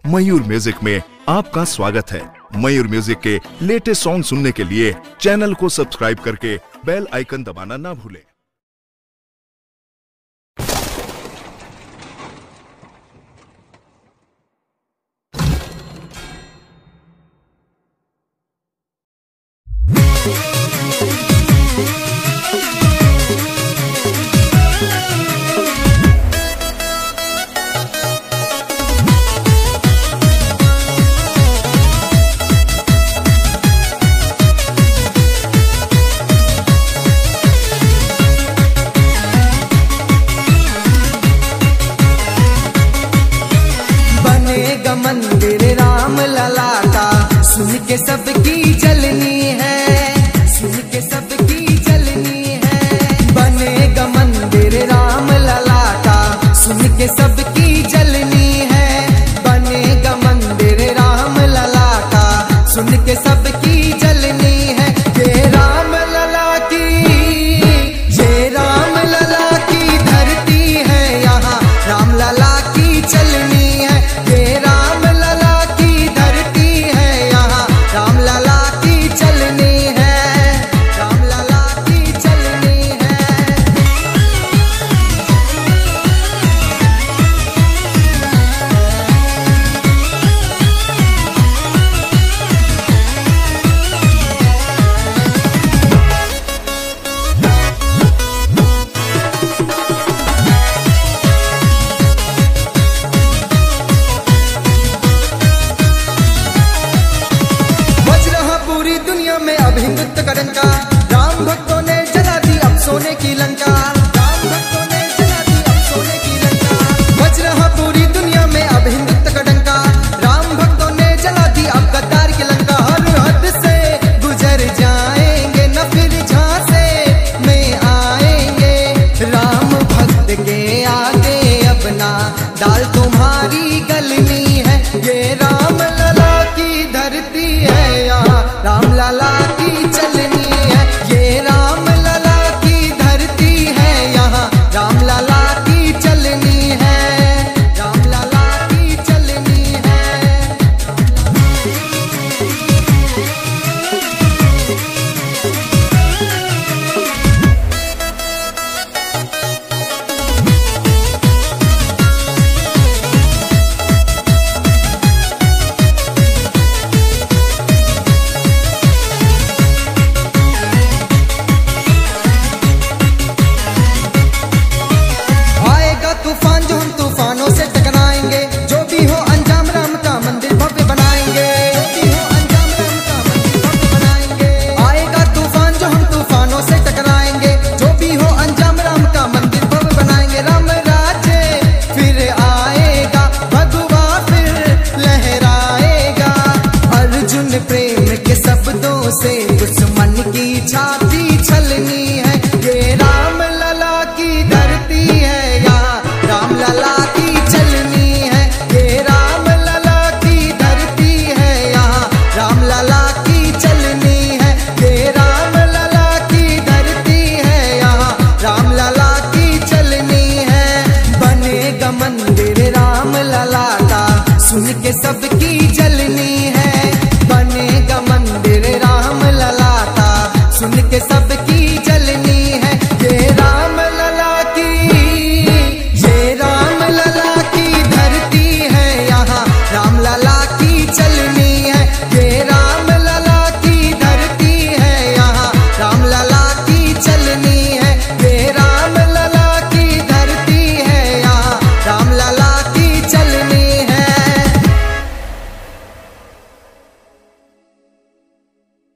मयूर music में आपका स्वागत है। मयूर म्यूजिक के लेटेस्ट सॉन्ग सुनने के लिए चैनल को सब्सक्राइब करके बेल आइकन दबाना ना भूलें। मंदिर राम लला का सुन के सबकी जलनी है, सुन के सबकी जलनी है। बनेगा मंदिर राम लला का सुन के सबकी जलनी है। बनेगा मंदिर राम लला का सुन के सबकी जलनी है। ये राम लला की, ये राम लला की धरती है, यहाँ राम लला की चलनी है। ये राम लला की धरती है, यहाँ राम लला की चलनी है, राम लला की चलनी है। पूरी दुनिया में अब हिंदुत्व का डंका, राम भक्तों ने जला दी अब सोने की लंका। राम भक्तों ने जला दी अब सोने की लंका। बज रहा पूरी दुनिया में अब हिंदुत्व का डंका, राम भक्तों ने जला दी अब गद्दार की लंका। हर हद से गुजर जाएंगे न फिर झांसे में आएंगे। राम भक्त के आगे अपना दाल तुम्हारी गलनी है। ये राम लला की धरती है, यहाँ राम लला की चलनी है। ये राम लला की धरती है, यहाँ राम लला की चलनी है, राम लला की चलनी है। तूफान जो हम तूफानों से टकराएंगे, जो भी हो अंजाम राम का मंदिर भव्य बनाएंगे, जो भी हो अंजाम राम का मंदिर भव्य बनाएंगे। आएगा तूफान जो हम तूफानों से टकराएंगे, जो भी हो अंजाम राम का मंदिर भव्य बनाएंगे। राम राज्य फिर आएगा, भगवा फिर लहराएगा। अर्जुन प्रेम के शब्दों से दुश्मन की छाती छलनी है। ये राम लला की धरती है, राम लला की चलनी है। ये राम लला की धरती है, यहाँ राम लला की चलनी है। ये राम लला की धरती है, यहाँ राम लला की चलनी है। बनेगा मंदिर राम लला का सुन के सबकी